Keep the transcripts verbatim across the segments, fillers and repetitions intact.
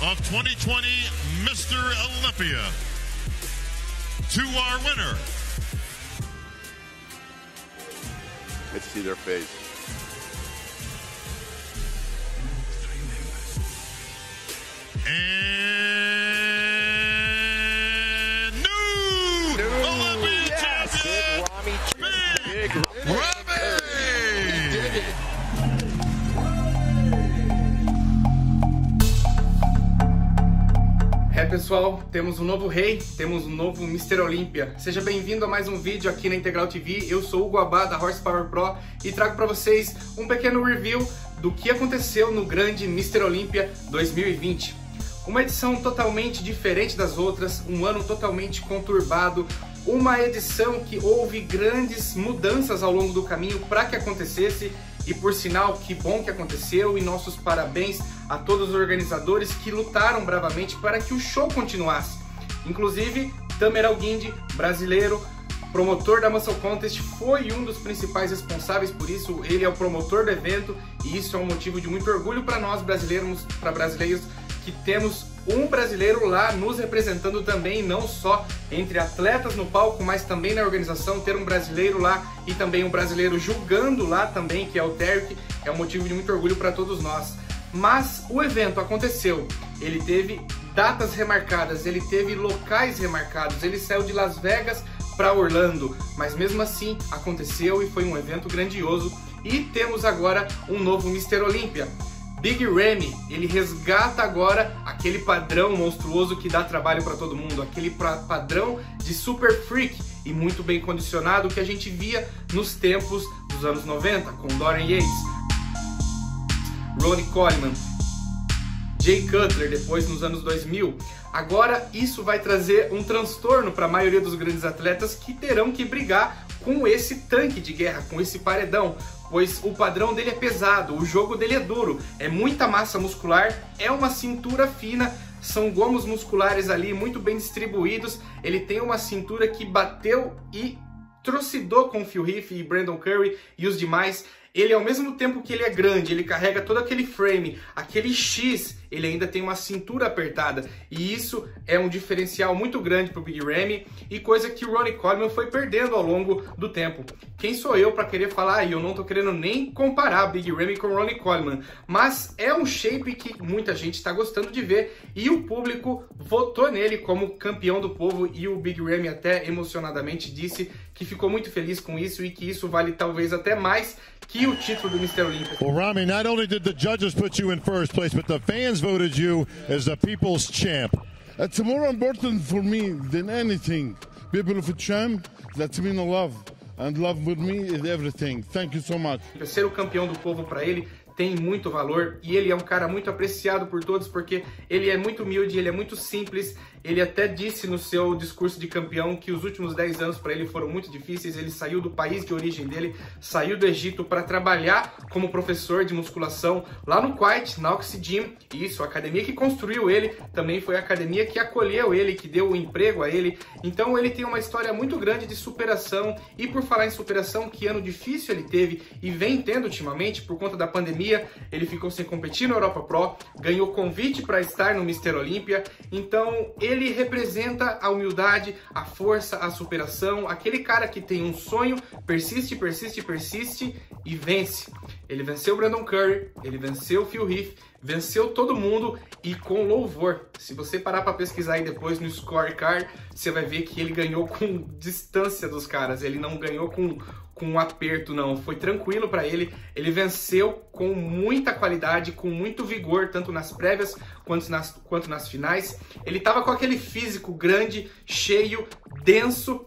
of twenty twenty Mister Olympia. To our winner. Let's see their face. And new, new Olympia yes. champion, Big Ramy. É, pessoal, temos um novo rei, temos um novo Mister Olympia. Seja bem-vindo a mais um vídeo aqui na Integral T V. Eu sou o Hugo Abá, da Horsepower Pro, e trago para vocês um pequeno review do que aconteceu no grande Mister Olympia dois mil e vinte. Uma edição totalmente diferente das outras, um ano totalmente conturbado, uma edição que houve grandes mudanças ao longo do caminho para que acontecesse, e por sinal, que bom que aconteceu, e nossos parabéns a todos os organizadores que lutaram bravamente para que o show continuasse. Inclusive, Tamer Al-Guindi, brasileiro, promotor da Muscle Contest, foi um dos principais responsáveis por isso. Ele é o promotor do evento e isso é um motivo de muito orgulho para nós brasileiros, para brasileiros, que temos um brasileiro lá nos representando também, não só entre atletas no palco, mas também na organização, ter um brasileiro lá e também um brasileiro julgando lá também, que é o Tarek, é um motivo de muito orgulho para todos nós. Mas o evento aconteceu, ele teve datas remarcadas, ele teve locais remarcados, ele saiu de Las Vegas para Orlando, mas mesmo assim aconteceu e foi um evento grandioso. E temos agora um novo Mister Olympia. Big Ramy, ele resgata agora aquele padrão monstruoso que dá trabalho para todo mundo, aquele pra, padrão de super freak e muito bem condicionado que a gente via nos tempos dos anos noventa, com Dorian Yates, Ronnie Coleman, Jay Cutler, depois nos anos dois mil. Agora isso vai trazer um transtorno para a maioria dos grandes atletas que terão que brigar com esse tanque de guerra, com esse paredão, pois o padrão dele é pesado, o jogo dele é duro, é muita massa muscular, é uma cintura fina, são gomos musculares ali muito bem distribuídos, ele tem uma cintura que bateu e trucidou com Phil Heath e Brandon Curry e os demais. Ele, ao mesmo tempo que ele é grande, ele carrega todo aquele frame, aquele X, ele ainda tem uma cintura apertada. E isso é um diferencial muito grande para o Big Ramy e coisa que o Ronnie Coleman foi perdendo ao longo do tempo. Quem sou eu para querer falar? E eu não tô querendo nem comparar Big Ramy com o Ronnie Coleman, mas é um shape que muita gente está gostando de ver e o público votou nele como campeão do povo, e o Big Ramy até emocionadamente disse que ficou muito feliz com isso e que isso vale talvez até mais que o título do Mister Olympia. Well, Ramy, not only did the judges put you in first place, but the fans voted you as the people's champ. It's more important for me than anything. People of champ, that's mean love. And love with me is everything. Thank you so much. Ser o campeão do povo para ele tem muito valor e ele é um cara muito apreciado por todos porque ele é muito humilde, ele é muito simples. Ele até disse no seu discurso de campeão que os últimos dez anos para ele foram muito difíceis. Ele saiu do país de origem dele, saiu do Egito para trabalhar como professor de musculação lá no Kuwait, na Oxy Gym. Isso, a academia que construiu ele também foi a academia que acolheu ele, que deu o emprego a ele. Então ele tem uma história muito grande de superação. E por falar em superação, que ano difícil ele teve e vem tendo ultimamente por conta da pandemia. Ele ficou sem competir na Europa Pro, ganhou convite para estar no Mister Olympia. Então ele representa a humildade, a força, a superação, aquele cara que tem um sonho, persiste, persiste, persiste e vence. Ele venceu o Brandon Curry, ele venceu o Phil Heath, venceu todo mundo e com louvor. Se você parar para pesquisar aí depois no scorecard, você vai ver que ele ganhou com distância dos caras, ele não ganhou com com um aperto, não. Foi tranquilo para ele. Ele venceu com muita qualidade, com muito vigor, tanto nas prévias quanto nas, quanto nas finais. Ele tava com aquele físico grande, cheio, denso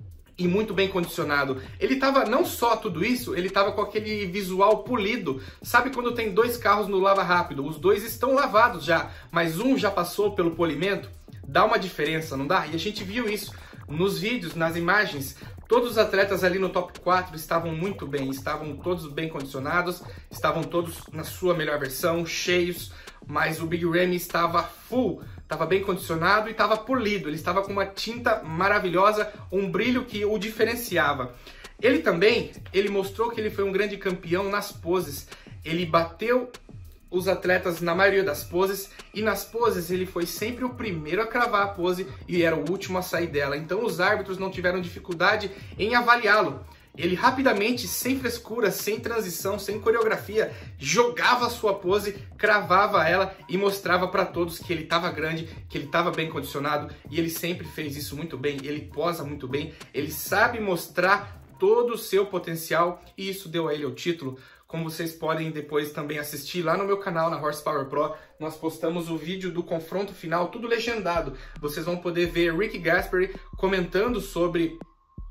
e muito bem condicionado. Ele tava, não só tudo isso, ele tava com aquele visual polido. Sabe quando tem dois carros no lava rápido? Os dois estão lavados já, mas um já passou pelo polimento? Dá uma diferença, não dá? E a gente viu isso nos vídeos, nas imagens. Todos os atletas ali no top quatro estavam muito bem, estavam todos bem condicionados, estavam todos na sua melhor versão, cheios, mas o Big Ramy estava full, estava bem condicionado e estava polido, ele estava com uma tinta maravilhosa, um brilho que o diferenciava. Ele também, ele mostrou que ele foi um grande campeão nas poses, ele bateu os atletas na maioria das poses, e nas poses ele foi sempre o primeiro a cravar a pose e era o último a sair dela. Então os árbitros não tiveram dificuldade em avaliá-lo. Ele rapidamente, sem frescura, sem transição, sem coreografia, jogava a sua pose, cravava ela e mostrava para todos que ele estava grande, que ele estava bem condicionado, e ele sempre fez isso muito bem. Ele posa muito bem, ele sabe mostrar todo o seu potencial, e isso deu a ele o título. Como vocês podem depois também assistir lá no meu canal, na Horsepower Pro, nós postamos o vídeo do confronto final, tudo legendado. Vocês vão poder ver Rick Gaspery comentando sobre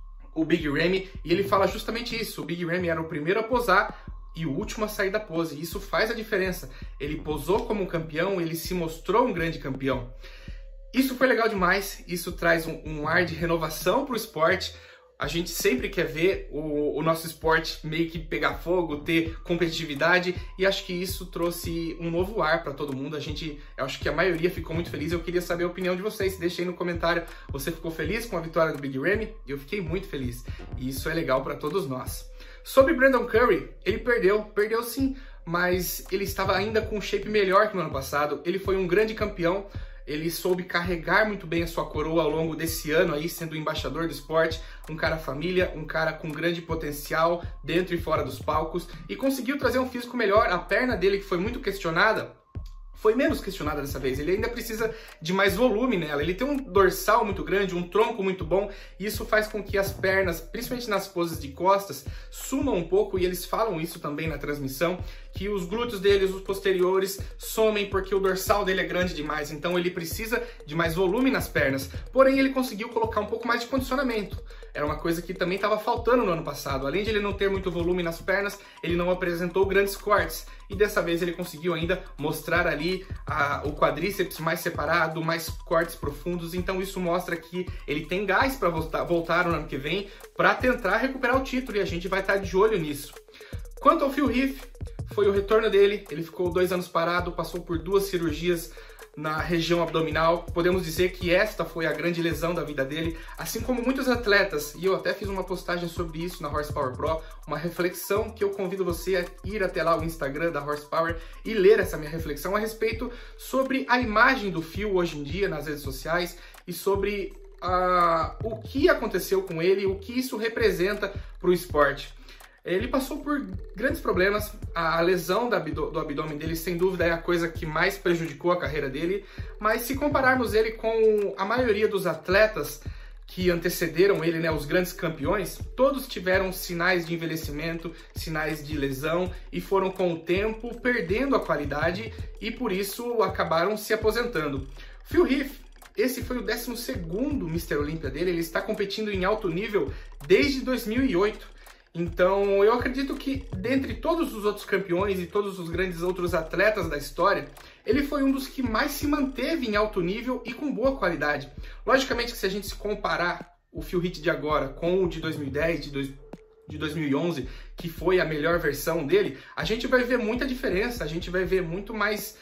o Big Ramy, e ele fala justamente isso. O Big Ramy era o primeiro a posar e o último a sair da pose. Isso faz a diferença. Ele posou como um campeão, ele se mostrou um grande campeão. Isso foi legal demais, isso traz um, um ar de renovação para o esporte. A gente sempre quer ver o, o nosso esporte meio que pegar fogo, ter competitividade, e acho que isso trouxe um novo ar para todo mundo. A gente, eu acho que a maioria ficou muito feliz. Eu queria saber a opinião de vocês. Deixa aí no comentário, você ficou feliz com a vitória do Big Ramy? Eu fiquei muito feliz, e isso é legal para todos nós. Sobre Brandon Curry, ele perdeu, perdeu sim, mas ele estava ainda com um shape melhor que no ano passado. Ele foi um grande campeão. Ele soube carregar muito bem a sua coroa ao longo desse ano aí, sendo o embaixador do esporte, um cara família, um cara com grande potencial dentro e fora dos palcos, e conseguiu trazer um físico melhor. A perna dele, que foi muito questionada, foi menos questionada dessa vez. Ele ainda precisa de mais volume nela. Ele tem um dorsal muito grande, um tronco muito bom, e isso faz com que as pernas, principalmente nas poses de costas, sumam um pouco, e eles falam isso também na transmissão, que os glúteos deles, os posteriores, somem porque o dorsal dele é grande demais, então ele precisa de mais volume nas pernas. Porém, ele conseguiu colocar um pouco mais de condicionamento. Era uma coisa que também estava faltando no ano passado. Além de ele não ter muito volume nas pernas, ele não apresentou grandes cortes. E dessa vez ele conseguiu ainda mostrar ali a, o quadríceps mais separado, mais cortes profundos. Então isso mostra que ele tem gás para voltar, voltar no ano que vem para tentar recuperar o título, e a gente vai estar de olho nisso. Quanto ao Phil Heath, foi o retorno dele. Ele ficou dois anos parado, passou por duas cirurgias na região abdominal. Podemos dizer que esta foi a grande lesão da vida dele, assim como muitos atletas, e eu até fiz uma postagem sobre isso na Horsepower Pro, uma reflexão que eu convido você a ir até lá o Instagram da Horsepower e ler essa minha reflexão a respeito sobre a imagem do Phil hoje em dia nas redes sociais, e sobre uh, o que aconteceu com ele, o que isso representa para o esporte. Ele passou por grandes problemas. A lesão do abdômen dele, sem dúvida, é a coisa que mais prejudicou a carreira dele. Mas se compararmos ele com a maioria dos atletas que antecederam ele, né, os grandes campeões, todos tiveram sinais de envelhecimento, sinais de lesão, e foram com o tempo perdendo a qualidade, e por isso acabaram se aposentando. Phil Heath, esse foi o décimo segundo mister Olímpia dele. Ele está competindo em alto nível desde dois mil e oito. Então, eu acredito que, dentre todos os outros campeões e todos os grandes outros atletas da história, ele foi um dos que mais se manteve em alto nível e com boa qualidade. Logicamente que se a gente se comparar o Phil Heath de agora com o de dois mil e dez, de, dois, de dois mil e onze, que foi a melhor versão dele, a gente vai ver muita diferença, a gente vai ver muito mais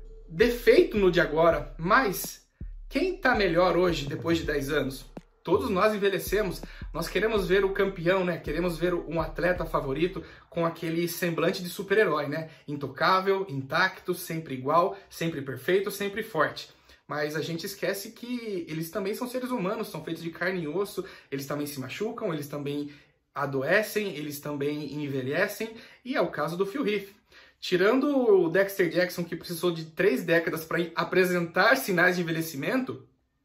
defeito no de agora. Mas quem está melhor hoje, depois de dez anos? Todos nós envelhecemos, nós queremos ver o campeão, né? Queremos ver um atleta favorito com aquele semblante de super-herói, né? Intocável, intacto, sempre igual, sempre perfeito, sempre forte. Mas a gente esquece que eles também são seres humanos, são feitos de carne e osso, eles também se machucam, eles também adoecem, eles também envelhecem, e é o caso do Phil Heath. Tirando o Dexter Jackson, que precisou de três décadas para apresentar sinais de envelhecimento,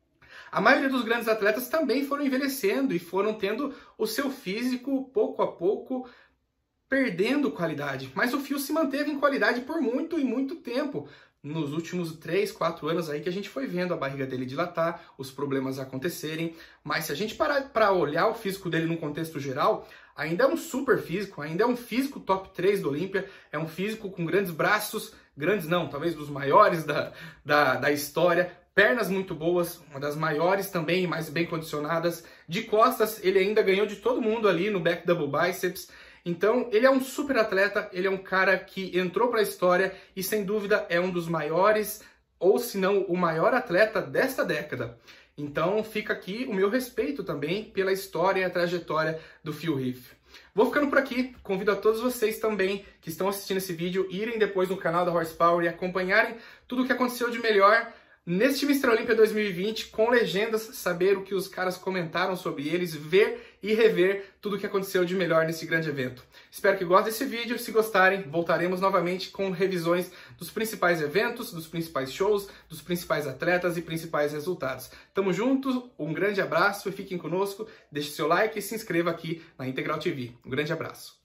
a maioria dos grandes atletas também foram envelhecendo e foram tendo o seu físico, pouco a pouco, perdendo qualidade. Mas o Phil se manteve em qualidade por muito e muito tempo. Nos últimos três, quatro anos aí que a gente foi vendo a barriga dele dilatar, os problemas acontecerem. Mas se a gente parar para olhar o físico dele num contexto geral, ainda é um super físico, ainda é um físico top três do Olímpia, é um físico com grandes braços, grandes não, talvez dos maiores da, da, da história, pernas muito boas, uma das maiores também, mais bem condicionadas. De costas, ele ainda ganhou de todo mundo ali no back double biceps. Então, ele é um super atleta, ele é um cara que entrou para a história e, sem dúvida, é um dos maiores, ou se não, o maior atleta desta década. Então, fica aqui o meu respeito também pela história e a trajetória do Phil Heath. Vou ficando por aqui, convido a todos vocês também que estão assistindo esse vídeo, irem depois no canal da Horsepower e acompanharem tudo o que aconteceu de melhor neste mister Olímpia dois mil e vinte, com legendas, saber o que os caras comentaram sobre eles, ver e rever tudo o que aconteceu de melhor nesse grande evento. Espero que gostem desse vídeo, se gostarem, voltaremos novamente com revisões dos principais eventos, dos principais shows, dos principais atletas e principais resultados. Tamo juntos, um grande abraço e fiquem conosco, deixe seu like e se inscreva aqui na Integral T V. Um grande abraço.